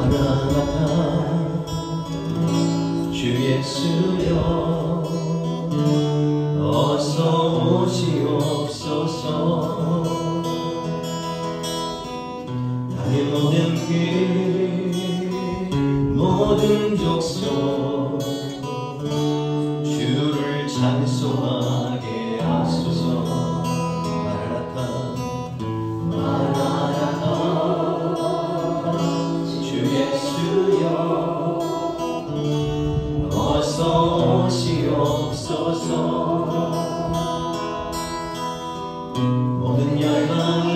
마라나타 주 예수여 어서 오시옵소서. 나의 모든 길 모든 족속 주를 찬송하게 하소서. 마라나타 마라나타 주 예수여 어서 오시옵소서. 모든 열망이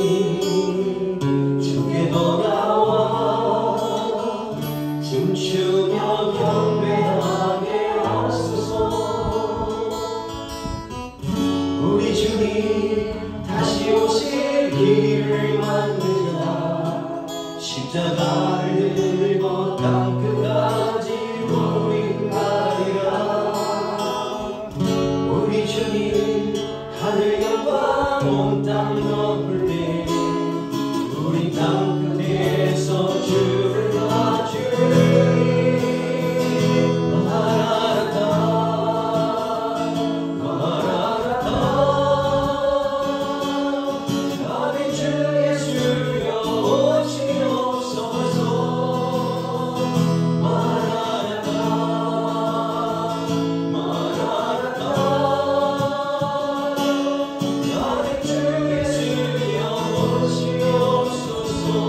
주께 돌아와 춤추며 경배하게 하소서. 우리 주님 다시 오실 길을 만들자. 십자가를 들고 땅끝까지 우린 가리라. 우리 주님 하늘 영광 온 땅 덮을 때 우리 땅끝에서 주를 봐주리. 마라나타 마라나타 나의 주 예수여 오시옵소서. 마라나타 마라나타 나의 주 예수여 오시옵소서.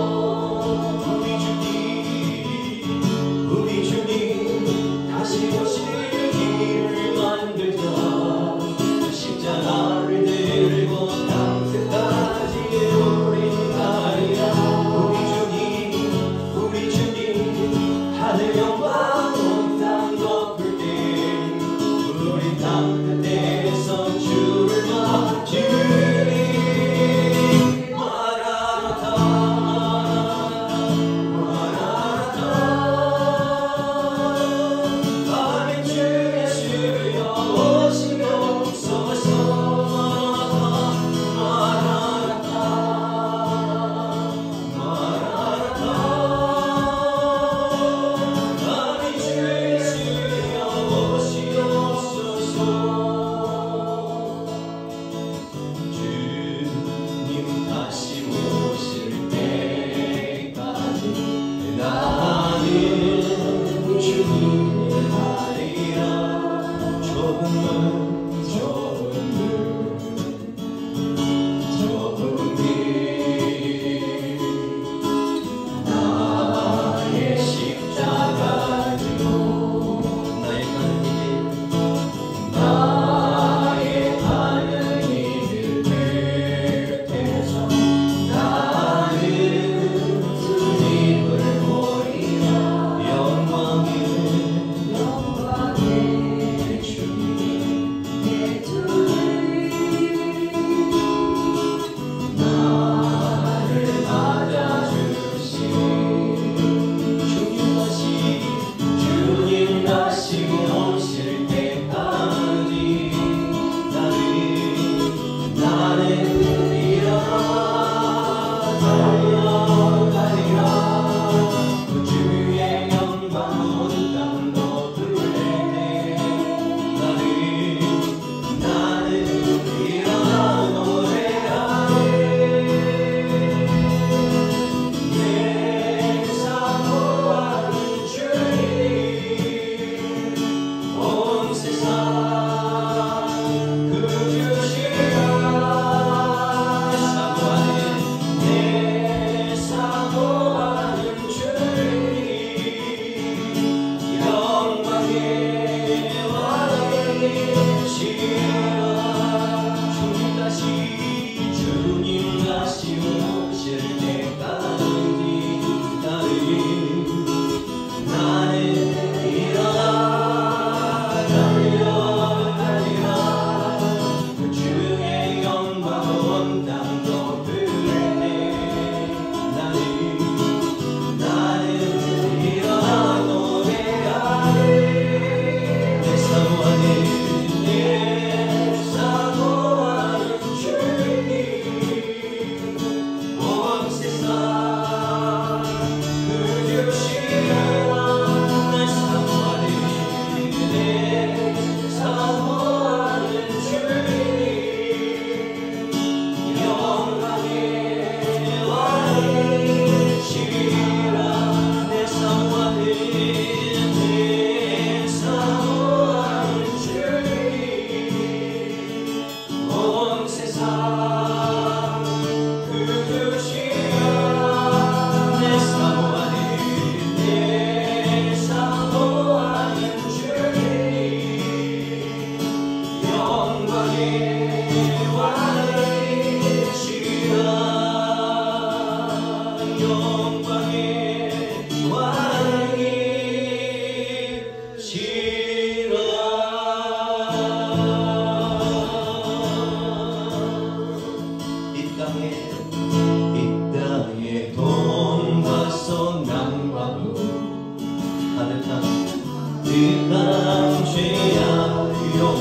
그 죄악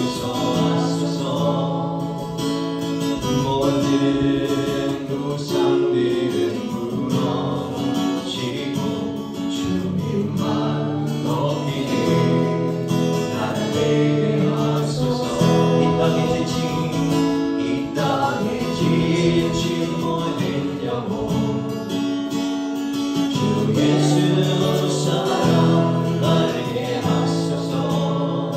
용서하소서. 모든 우상들은 무너지고 주님만 높이니 나를 되게 하소서. 이 땅에 지친 모든 영혼 주 예수 사랑 알게 하소서.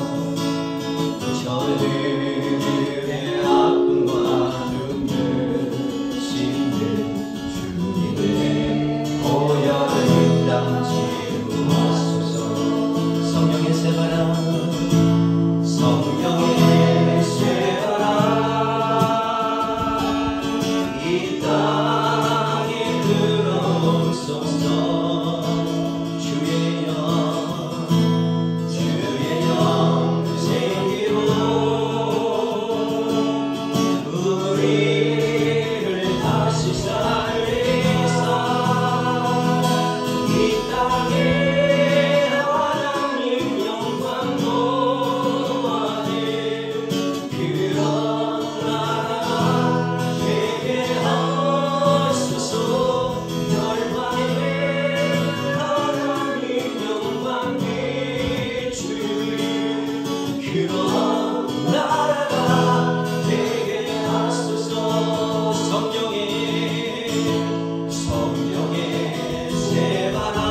저들의 아픔과 눈물 씻는 주님의 보혈을 이 땅 지우소서. 성령의 새바람 성령의 새바람 이 땅에 들어오소서. 주의 영 생기로 우리를 다시 살리사 이 땅에 하나님 영광 노하네. 그런 나라가 되게 하소서. 열방에 하나님 영광 비추리. 그런 나라가 되게 하소서. 성령의 새바람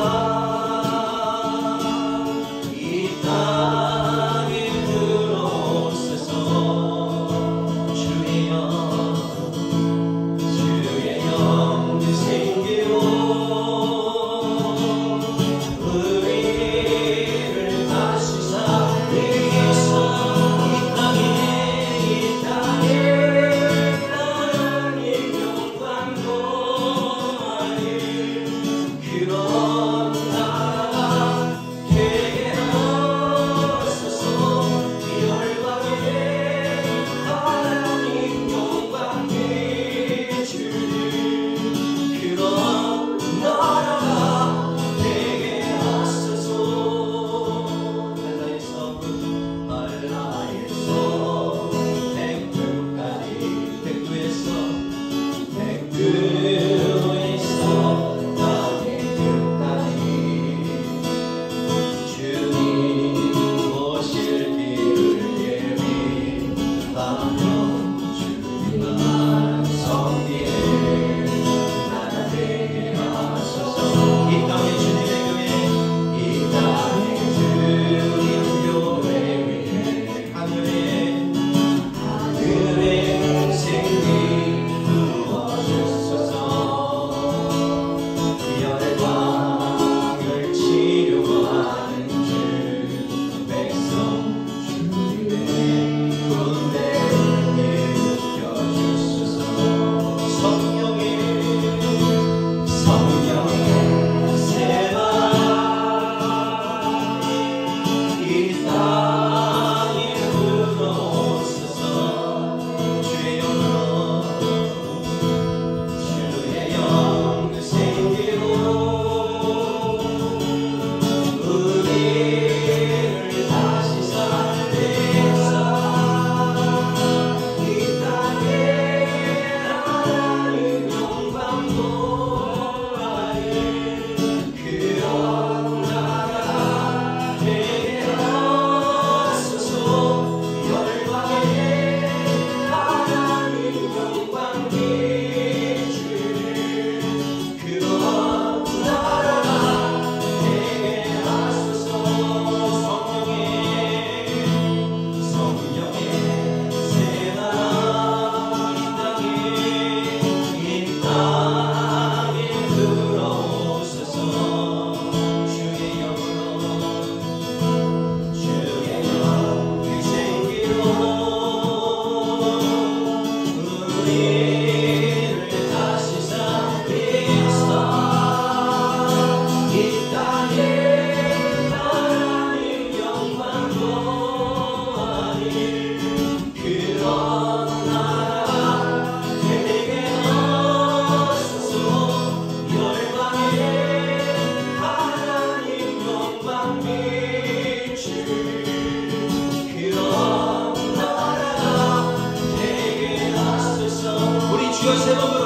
이 땅에 들어오소서. 주의 영 생기로 우리를 다시 살리사 이 땅에 하나님 영광 노하니. 그런 나라가 되게 하소서. 열방에 하나님 영광 비추리. 그런 주여 세 번